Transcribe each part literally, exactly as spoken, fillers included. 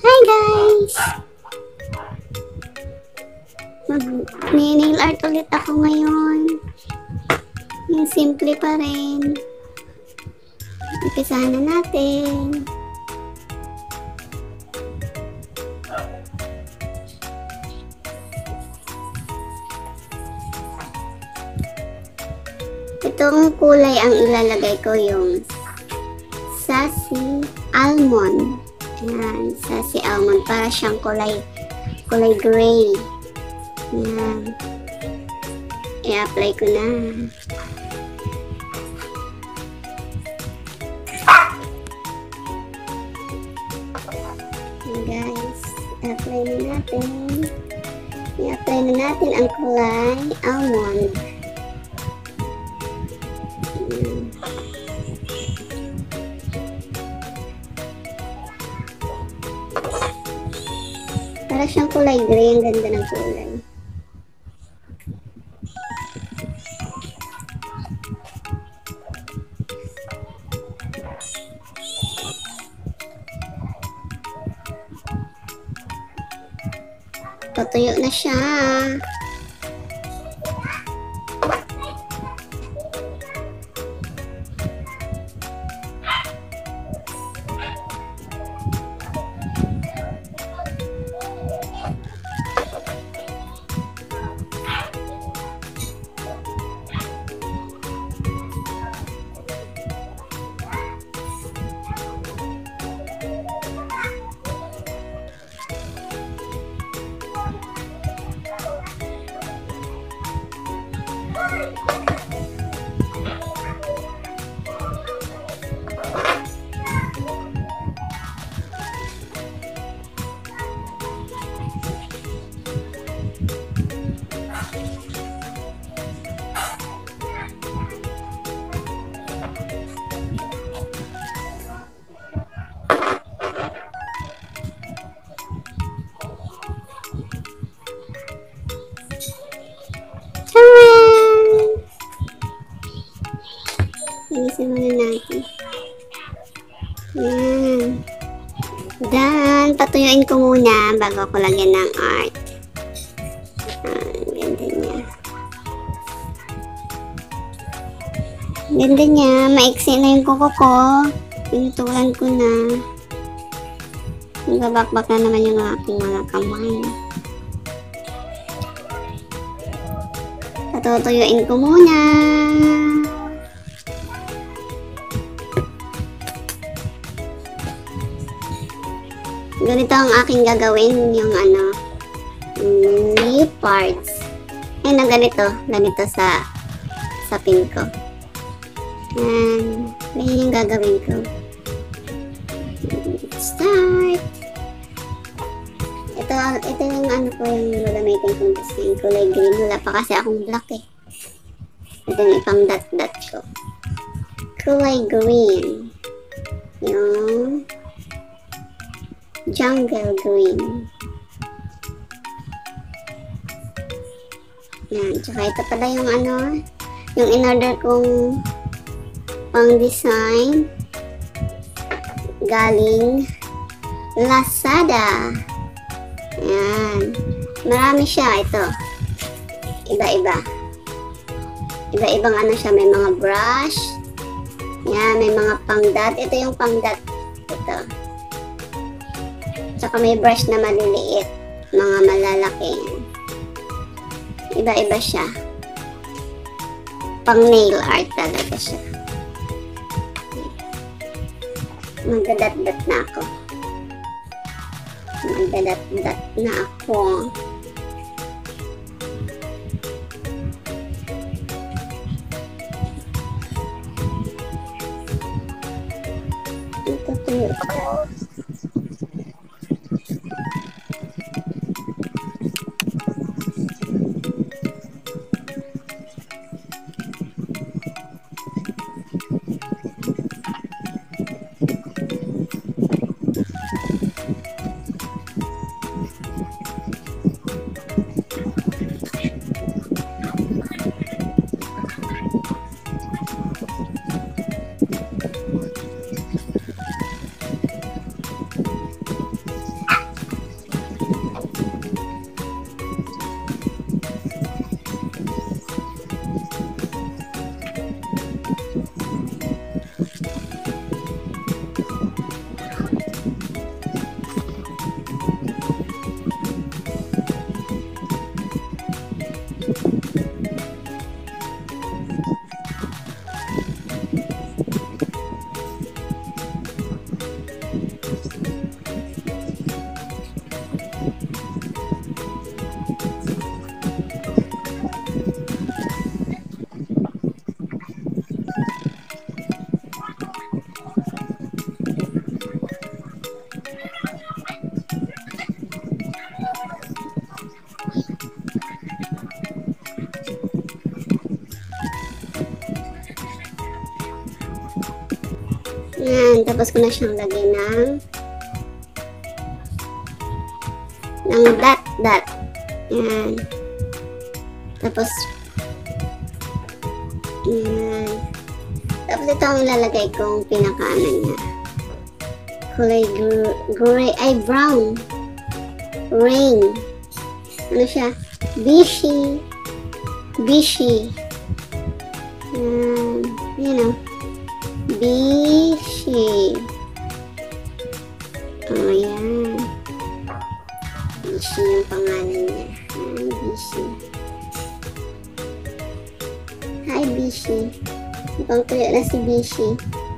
Hi guys! Mag-nail art ulit ako ngayon. Yung simple pa rin. Umpisahan na natin. Itong kulay ang ilalagay ko yung sassy almond. Ayan, sassy almond. Para siyang kulay, kulay gray. Ayan. I-apply ko na. Ayan guys, i-apply na natin. I-apply na natin ang kulay almond. Para siyang kulay gray, ang ganda ng kulay. Patuyo na siya. Ilisin muna natin. Yan. Dan, patuyuin ko muna bago ko lagyan ng art. Ang ganda niya. Ganda niya. Maiksi na yung kuko ko. Pinutulan ko na. Nagabakbak na naman yung aking mga kamay. Patutuyuin ko muna. Ganito ang aking gagawin, yung ano, leopards. Ayun na ganito, ganito sa sa pin ko. Ayan, ganyan yung gagawin ko. Start! Ito, ito yung ano ko, yung gagamitin kong design, kulay green. Wala pa kasi akong black eh. Ito yung ipang dot-dot ko. Kulay green. Yung jungle green. Yan. Tsaka ito pala yung ano, yung in-order kong pang design galing Lazada. Yan. Marami siya. Ito. Iba-iba. Iba-ibang ano siya. May mga brush. Yan. May mga pang-dot. Ito yung pang-dot. Ito. Tsaka may brush na maliliit. Mga malalaki. Iba-iba siya. Pang nail art talaga siya. Magdadat-dat na ako. Magdadat-dat na ako. Ito tuyo ko. Yan, tapos ko na siyang lagyan ng ng dot dot. Yan. Tapos yan. Tapos ito ang ilalagay kong pinakaano niya. Kulay gray, ay brown. Rain. Ano siya? Bishy. Bishy. Um, you know. Bishy. Oh, yan. Bishy yung pangalan niya. Ay, Bishy. Hi, Bishy. Mukhang tuyo na si Bishy.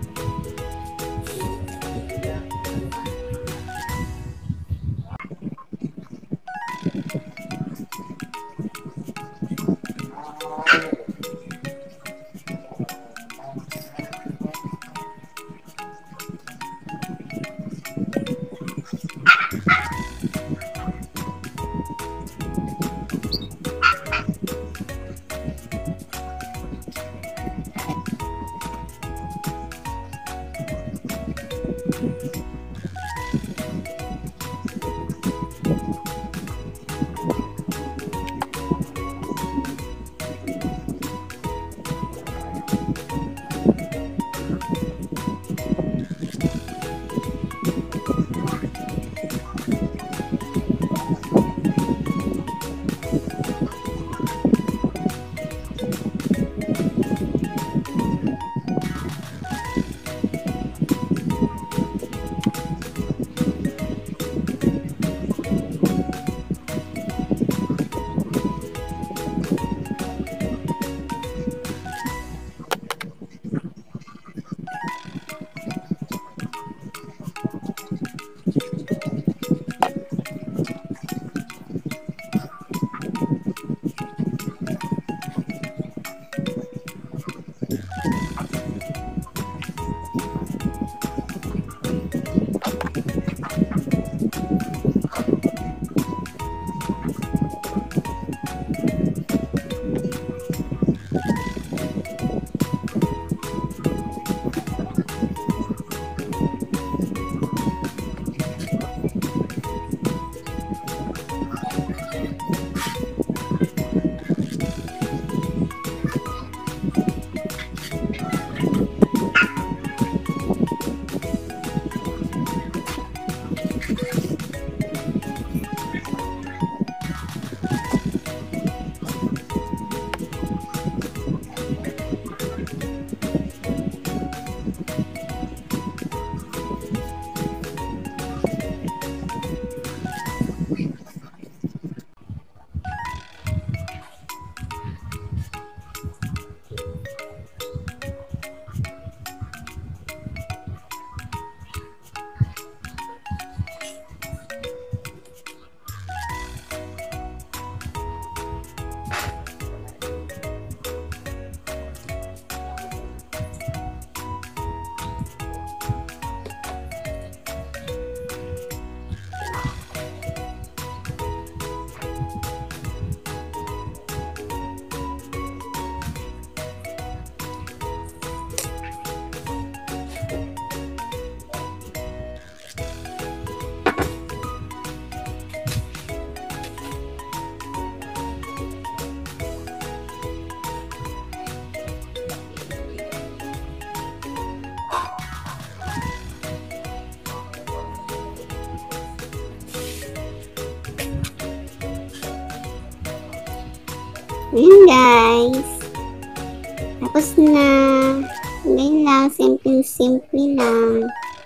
Ayan guys. Tapos na. Ngayon lang. Simple-simple lang.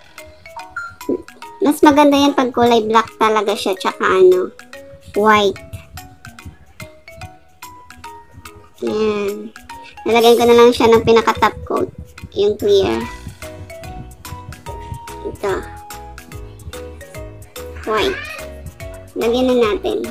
Mas maganda yan pag kulay black talaga siya. Tsaka ano, white. Ayan. Nalagyan ko na lang siya ng pinaka-top coat. Yung clear. Ito. White. Lagyan na natin.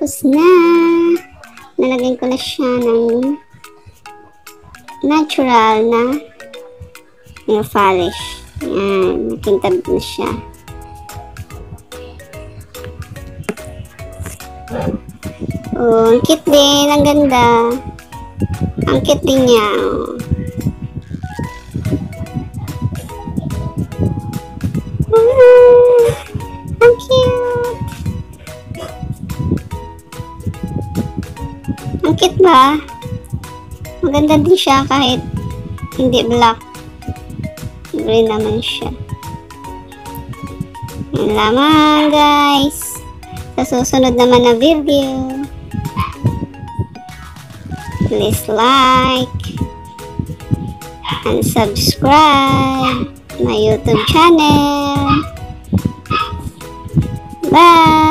Tapos na. Nalagyan ko na siya ng natural na nail polish. Yan. Nakintab na siya. Oh, ang cute din. Ang ganda. Ang cute din niya. Oh. Oh, ang cute. Ang cute ba? Maganda din siya kahit hindi black. Green naman siya. Yan lamang, guys. Sa susunod naman na video, please like and subscribe my YouTube channel. Bye!